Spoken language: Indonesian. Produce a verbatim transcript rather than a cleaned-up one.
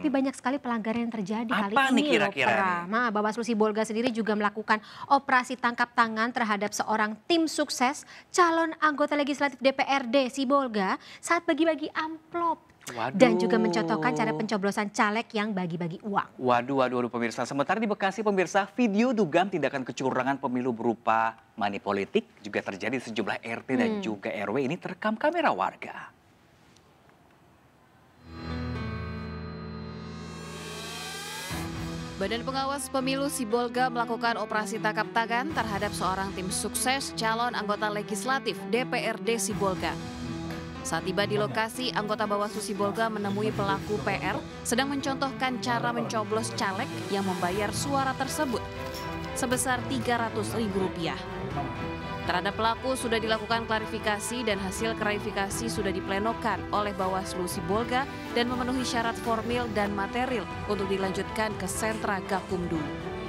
Tapi banyak sekali pelanggaran yang terjadi kali Apa nih ini loh, kira-kira Pra. nih? Nah, Bawaslu Sibolga sendiri juga melakukan operasi tangkap tangan terhadap seorang tim sukses calon anggota legislatif D P R D Sibolga saat bagi-bagi amplop. Dan juga mencontohkan cara Waduh. pencoblosan caleg yang bagi-bagi uang. Waduh, waduh, waduh pemirsa. Sementara di Bekasi pemirsa, video dugaan tindakan kecurangan pemilu berupa money politik juga terjadi di sejumlah R T dan Hmm. juga R W ini terekam kamera warga. Badan Pengawas Pemilu Sibolga melakukan operasi tangkap tangan terhadap seorang tim sukses calon anggota legislatif D P R D Sibolga. Saat tiba di lokasi, anggota Bawaslu Sibolga menemui pelaku P R sedang mencontohkan cara mencoblos caleg yang membayar suara tersebut sebesar tiga ratus ribu rupiah. Terhadap pelaku sudah dilakukan klarifikasi dan hasil klarifikasi sudah diplenokan oleh Bawaslu Sibolga dan memenuhi syarat formil dan material untuk dilanjutkan ke sentra Gakumdu.